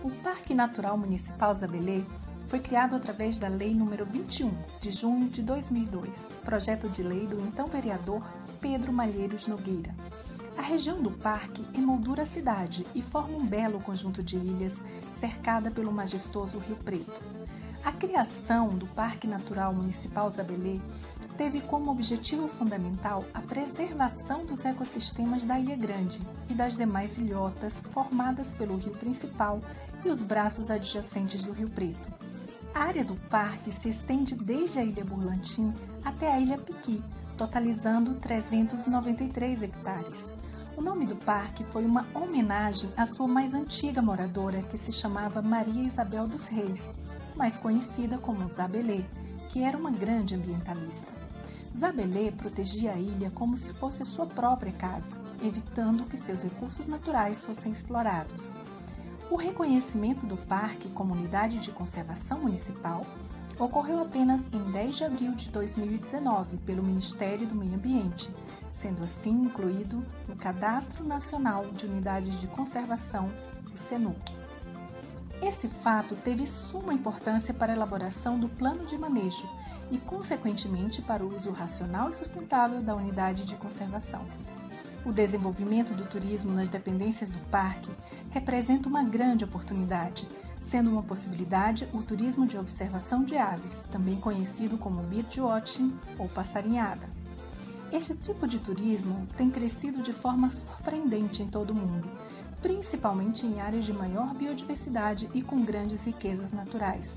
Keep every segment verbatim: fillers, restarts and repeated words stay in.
O Parque Natural Municipal Zabelê foi criado através da Lei número vinte e um, de junho de dois mil e dois, projeto de lei do então vereador Pedro Malheiros Nogueira. A região do parque emoldura a cidade e forma um belo conjunto de ilhas cercada pelo majestoso Rio Preto. A criação do Parque Natural Municipal Zabelê teve como objetivo fundamental a preservação dos ecossistemas da Ilha Grande e das demais ilhotas formadas pelo rio principal e os braços adjacentes do Rio Preto. A área do parque se estende desde a Ilha Burlantim até a Ilha Piqui, totalizando trezentos e noventa e três hectares. O nome do parque foi uma homenagem à sua mais antiga moradora, que se chamava Maria Isabel dos Reis, mais conhecida como Zabelê, que era uma grande ambientalista. Zabelê protegia a ilha como se fosse a sua própria casa, evitando que seus recursos naturais fossem explorados. O reconhecimento do parque como unidade de conservação municipal ocorreu apenas em dez de abril de dois mil e dezenove pelo Ministério do Meio Ambiente, sendo assim incluído no Cadastro Nacional de Unidades de Conservação, o SENUC. Esse fato teve suma importância para a elaboração do plano de manejo e, consequentemente, para o uso racional e sustentável da unidade de conservação. O desenvolvimento do turismo nas dependências do parque representa uma grande oportunidade, sendo uma possibilidade o turismo de observação de aves, também conhecido como birdwatching ou passarinhada. Este tipo de turismo tem crescido de forma surpreendente em todo o mundo, principalmente em áreas de maior biodiversidade e com grandes riquezas naturais.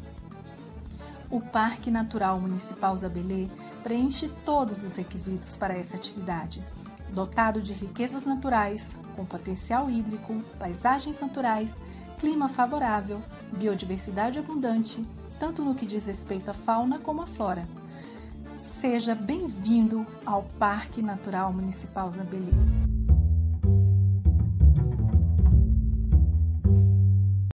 O Parque Natural Municipal Zabelê preenche todos os requisitos para essa atividade. Dotado de riquezas naturais, com potencial hídrico, paisagens naturais, clima favorável, biodiversidade abundante, tanto no que diz respeito à fauna como à flora. Seja bem-vindo ao Parque Natural Municipal Zabelê.